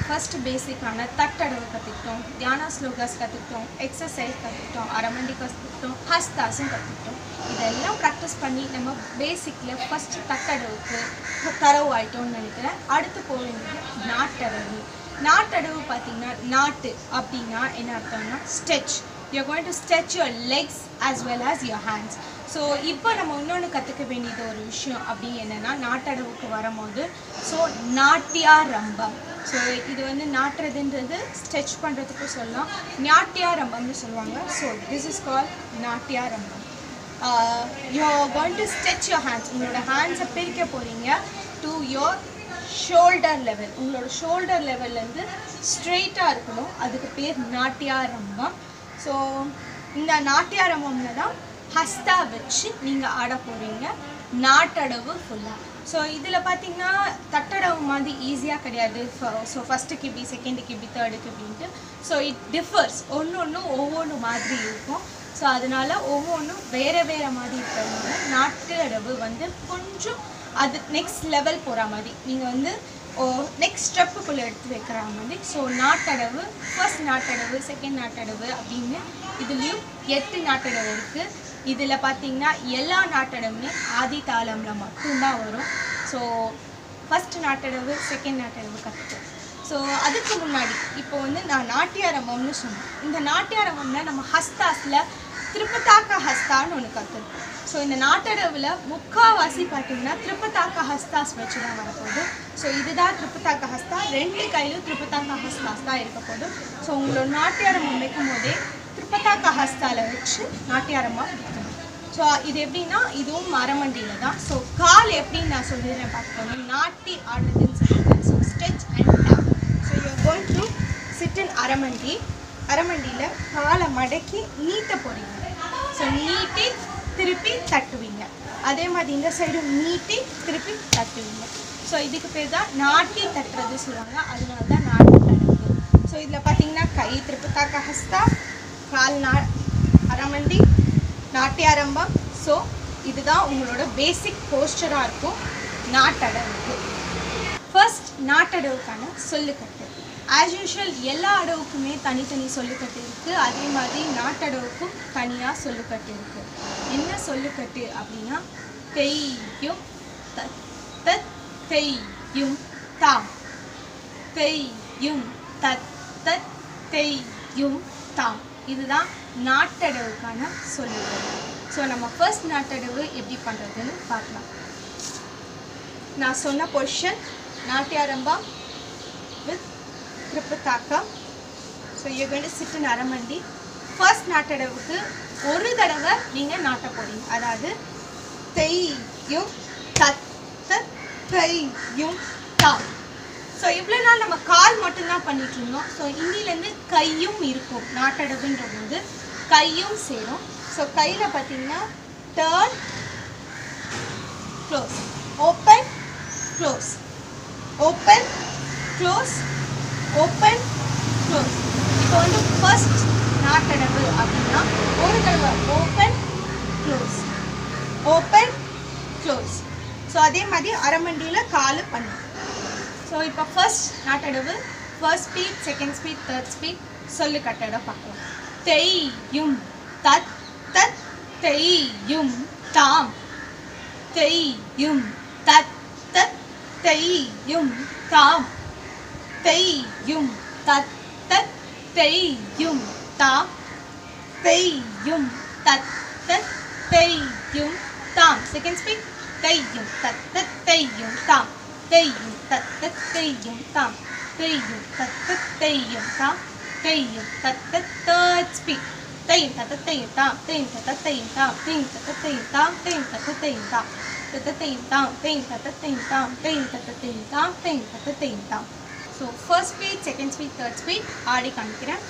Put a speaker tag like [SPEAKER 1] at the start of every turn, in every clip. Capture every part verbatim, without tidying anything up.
[SPEAKER 1] First பேசிக்கான தட்டடவு கற்றுக்கிட்டோம், தியானா ஸ்லோகாஸ் கற்றுக்கிட்டோம், எக்ஸசைஸ் கற்றுக்கிட்டோம், அரமண்டி கற்றுக்கிட்டோம், ஹஸ்தாஸும் கற்றுக்கிட்டோம். இதெல்லாம் ப்ராக்டிஸ் பண்ணி நம்ம பேசிக்கில் ஃபஸ்ட்டு தட்டடவுக்கு தரவு ஆகிட்டோம்னு நினைக்கிறேன். அடுத்து போக வேண்டியது நாட்டடவு. நாட்டடவு பார்த்திங்கன்னா நாட்டு அப்படின்னா என்ன அர்த்தம்னா stretch. You're going to stretch your legs as well as your hands. So இப்போ நம்ம இன்னொன்று கற்றுக்க வேண்டியது ஒரு விஷயம் அப்படி என்னென்னா நாட்டடவுக்கு வரும்போது ஸோ நாட்டியாரம்பம். ஸோ இது வந்து நாட்டுறதுன்றது ஸ்ட்ரெச் பண்ணுறதுக்கு சொல்லலாம், நாட்டியாரம்பம்னு சொல்லுவாங்க. So this is called Natyarambham. You are going to stretch your hands. உங்களோட ஹேண்ட்ஸை பிரிக்க போகிறீங்க டு யோர் ஷோல்டர் லெவல். உங்களோட ஷோல்டர் லெவல்லேருந்து ஸ்ட்ரெயிட்டாக இருக்கணும், அதுக்கு பேர் நாட்டியாரம்பம். ஸோ இந்த நாட்டியாரம்பம்ல தான் ஹஸ்தா வச்சு நீங்கள் ஆட போகிறீங்க நாட்டடவு ஃபுல்லாக. ஸோ இதில் பார்த்தீங்கன்னா தட்டடவு மாதிரி ஈஸியாக கிடையாது. ஸோ ஃபஸ்ட்டுக்கு இப்படி, செகண்டுக்கு இப்படி, தேர்டுக்கு இப்படின்ட்டு. ஸோ இட் டிஃபர்ஸ், ஒன்று ஒன்று ஒவ்வொன்று மாதிரி இருக்கும். ஸோ அதனால் ஒவ்வொன்றும் வேறு வேறு மாதிரி இருக்கிறதுனால நாட்டடவு வந்து கொஞ்சம் அது நெக்ஸ்ட் லெவல் போகிற மாதிரி நீங்கள் வந்து ஓ நெக்ஸ்ட் ஸ்டெப்புக்குள்ளே எடுத்து வைக்கிற மாதிரி. So Nattadavu, first Nattadavu, second Nattadavu அப்படின்னு இதுலேயும் எட்டு நாட்டடவு இருக்குது. இதில் பார்த்திங்கன்னா எல்லா நாட்டடவுமே ஆதி தாளம்ல மட்டும்தான் வரும். So first Nattadavu, second Nattadavu கற்றுக்கோம். ஸோ அதுக்கு முன்னாடி இப்போ வந்து நான் நாட்டியாரம்பம்னு சொன்னேன். இந்த நாட்டியாரம்பம்னா நம்ம ஹஸ்தாஸில் திருப்பத்தாக்க ஹஸ்தான்னு ஒன்று கற்றுருக்கோம். ஸோ இந்த நாட்டடவில் முக்கால்வாசி பார்த்திங்கன்னா திருப்பத்தாக்க ஹஸ்தாஸ் வச்சு தான் வரப்போகுது. ஸோ இதுதான் திருப்பத்தாக்க ஹஸ்தா, ரெண்டு கையிலும் திருப்பத்தாக்க ஹஸ்தாஸ் தான் இருக்க போகுது. ஸோ உங்களோட நாட்டியாரம்பம் வைக்கும் போதே திருப்பத்தாக்க ஹஸ்தாவில் வச்சு நாட்டியாரம்பம் வைக்கணும். ஸோ இது எப்படின்னா இதுவும் அரமண்டியில் தான். ஸோ கால் எப்படின்னு நான் சொல்லிடுறேன் பார்த்துக்கோங்க. நாட்டி ஆடுறதுன்னு சொல்லிடுறேன். So stretch and tap. So you are going to sit in Aramandi. அரமண்டியில் காலை மடக்கி நீட்ட போகிறீங்க. ஸோ நீட்டி திருப்பி தட்டுவீங்க. அதே மாதிரி இந்த சைடும் நீட்டி திருப்பி தட்டுவீங்க. ஸோ இதுக்கு பேர் தான் நாட்டி தட்டுறது சொல்லுவாங்க, அதனால தான் நாட்டி தட்டுறது. ஸோ இதில் பார்த்தீங்கன்னா கை திருப்பத்தாக்க ஹஸ்தா, கால் நா அரமண்டி, நாட்டியாரம்பம். ஸோ இதுதான் உங்களோட பேசிக் போஸ்டராக இருக்கும் நாட்டடவுக்கு. ஃபர்ஸ்ட் நாட்டடவுக்கான சொல்லுக்கட்டு. ஆஸ் யூஷுவல் எல்லா அடவுக்குமே தனித்தனி சொல்லுக்கட்டு இருக்குது. அதே மாதிரி நாட்டடவுக்கும் தனியாக சொல்லுக்கட்டு இருக்குது. என்ன சொல்லுக்கட்டு அப்படின்னா தெய்யும் தத் தத் தெய்யும் தாம், தெய்யும் தத் தத் தெய்யும் தாம். இதுதான் நாட்டடவுக்கான சொல்லுக்கட்டு. ஸோ நம்ம ஃபர்ஸ்ட் நாட்டடவு எப்படி பண்ணுறதுன்னு பார்க்கலாம். நான் சொன்ன position Natyarambham with Tripataka. So you're going to sit in Aramandi. First நாட்டடவுக்கு ஒரு தடவை நீங்கள் நாட்ட போறீங்க. அதாவது தெய்யும் தத் தத் தெய்யும் தாம். ஸோ இவ்வளோ நாள் நம்ம கால் மட்டும்தான் பண்ணிட்டு இருந்தோம். ஸோ இன்னிலேருந்து கையும் இருக்கும். நாட்டடவுன்ற போது கையும் சேரும். ஸோ கையில் பார்த்தீங்கன்னா turn, close, open, close, open, close, open, close. இப்போ வந்து ஃபர்ஸ்ட் நாட்டடவு அப்படின்னா ஒரு தடவை open, close, open, close. So அதே மாதிரி அரமண்டியில் காலு பண்ணும். ஸோ இப்போ first Nattadavu, first speed, second speed, third speed சொல்லு கட்டட பார்க்கலாம். தெய்யும் தத் தத் தெய்யும் தாம், தெய்யும் தத் தத் தெய்யும் தாம், தெய்யும் தத் தத் தெய்யும் தாம், தெய்யும் தத் தத் தெய்யும் தாம். செகண்ட் ஸ்பீட் தெய்யும் தத் தத் தெய்யும் தாம், தெய்யும் தத் தத் தெய்யும் தாம், தெய்யும் தத் தத் தெய்யும் தாம், தெய்யும் தத் தத். தேர்ட் ஸ்பீட் தெய்யும் தத் தத் தெய்யும் தாம், தெய்யும் தத் தத் தெய்யும் தாம், தெய்யும் தத் தத் தெய்யும் தாம், தெய்யும் தத் தத் தெய்யும் தாம், தத் தத் தெய்யும் தாம், தெய்யும் தத் தத் தெய்யும் தாம், தெய்யும் தத் தத் தெய்யும் தாம், தெய்யும் தத் தத் தெய்யும் தாம். So first speed, second speed, third speed ஆடி காமிக்கிறேன்.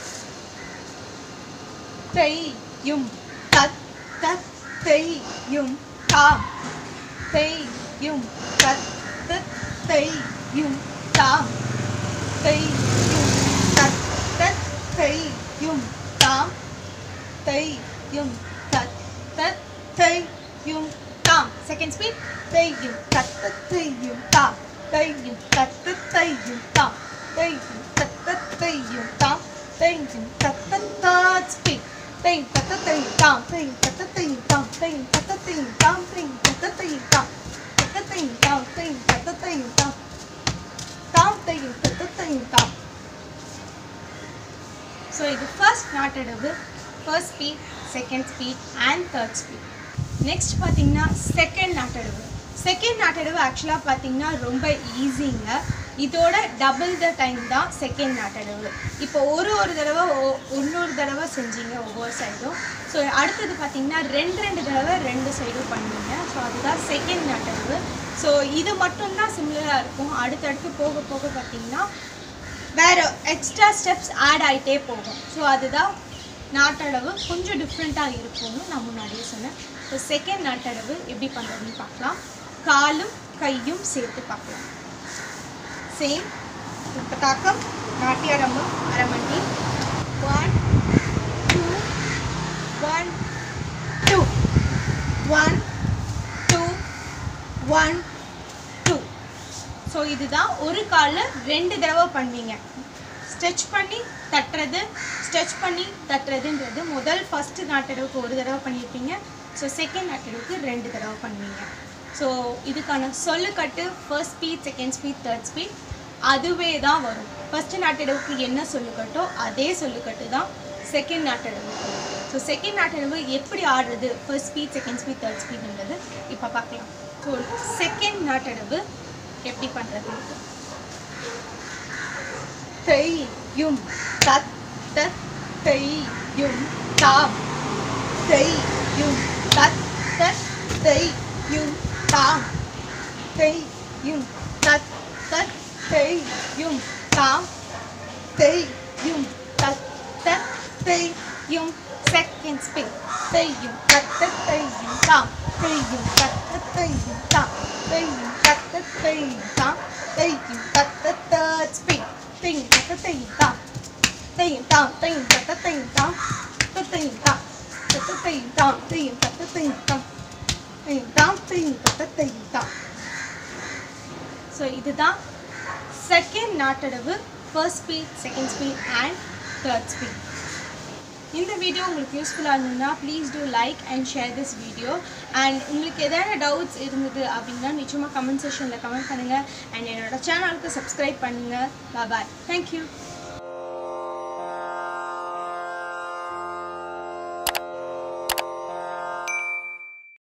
[SPEAKER 1] தெய்யும் தத் தத் தெய்யும் தாம், தெய்யும் தத் தத் தெய்யும் தாம், தெய்யும் தத் தத் தெய்யும் தாம், தெய்யும் தத் தத் தெய்யும் தாம். செகண்ட் ஸ்பீட் தெய்யும் தத் தத் தெய்யும் தாம், தெய்யும் தத் தத் தெய்யும் தாம், தையும் தத்த தையும் தாம் தையும் தத்த third speed தையும் தத்த தையும் தாம் தையும் தத்த தையும் தாம் தையும் தத்த தையும் தாம் தையும் தத்த தையும் தாம் தத்த தையும் தாம் தையும் தத்த தையும் தாம் தாம் தையும் தத்த தையும் தாம். ஸோ இது first Nattadavu, first speed, second speed and third speed. Next பார்த்தீங்கன்னா செகண்ட் நாட்டடவு. செகண்ட் நாட்டடவு ஆக்சுவலாக பார்த்தீங்கன்னா ரொம்ப ஈஸிங்க. இதோட டபுள் த டைம் தான் செகண்ட் நாட்டடவு. இப்போ ஒரு ஒரு தடவை இன்னொரு தடவை செஞ்சீங்க ஒவ்வொரு சைடும். ஸோ அடுத்தது பார்த்தீங்கன்னா ரெண்டு ரெண்டு தடவை ரெண்டு சைடும் பண்ணுவீங்க. ஸோ அதுதான் செகண்ட் நாட்டடவு. ஸோ இது மட்டும்தான் சிமிலராக இருக்கும். அடுத்தடுத்து போக போக பார்த்தீங்கன்னா வேறு எக்ஸ்ட்ரா ஸ்டெப்ஸ் ஆட் ஆகிட்டே போகும். ஸோ அதுதான் நாட்டடவு கொஞ்சம் டிஃப்ரெண்ட்டாக இருக்கும்னு நான் முன்னாடியே சொன்னேன். ஸோ செகண்ட் நாட்டடவு எப்படி பண்ணுறதுன்னு பார்க்கலாம். காலும் கையும் சேர்த்து பார்க்கலாம். சேம் தாக்கம் Natyarambham Aramandi. One two one two one two one two. So இதுதான் ஒரு காலில் ரெண்டு தடவை பண்ணுவீங்க. ஸ்ட்ரெச் பண்ணி தட்டுறது, ஸ்ட்ரெச் பண்ணி தட்டுறதுன்றது முதல் ஃபஸ்ட்டு நாட்டடவுக்கு ஒரு தடவை பண்ணியிருப்பீங்க. ஸோ செகண்ட் நாட்டடவுக்கு ரெண்டு தடவை பண்ணுவீங்க. ஸோ இதுக்கான சொல்லுக்கட்டு first speed, second speed, third speed அதுவே தான் வரும். ஃபஸ்ட்டு நாட்டடவுக்கு என்ன சொல்லுக்கட்டோ அதே சொல்லுக்கட்டு தான் செகண்ட் நாட்டடவுக்கு. ஸோ செகண்ட் நாட்டடவு எப்படி ஆடுறது, first speed, second speed, third ஸ்பீட்ன்றது இப்போ பார்க்கலாம். ஸோ செகண்ட் நாட்டடவு எப்படி பண்ணுறது. தையும் தத்த தையும் தாம் தையும் தத்த தையும் தாம் தையும் தத்த தையும் தாம் தையும் தத்த தையும் செகண்ட் ஸ்பீட் தையும் தத்த தையும் தாம் தையும் தத்த தையும் தாம் தையும் தத்த தையும் தாம் தையும் தத்த தேர்ட் ஸ்பீட் தையும் தத்த தையும் தாம் தையும் தாம் தையும் தத்த தையும் தாம் தையும் தாம் தத்த தையும் தாம் தையும் தத்த தையும் தாம் தையும் தாம் தையும் தத்த தையும் தாம். ஸோ இதுதான் second Nattadavu, first speed, second speed and third speed. இந்த வீடியோ உங்களுக்கு யூஸ்ஃபுல்லாக இருந்ததுன்னா please do like and share this video. And உங்களுக்கு எதாவது டவுட்ஸ் இருந்தது அப்படின்னா நிச்சயமாக கமெண்ட் செக்ஷனில் கமெண்ட் பண்ணுங்கள். அண்ட் என்னோடய சேனலுக்கு சப்ஸ்கிரைப் பண்ணுங்கள். பாய். தேங்க்யூ.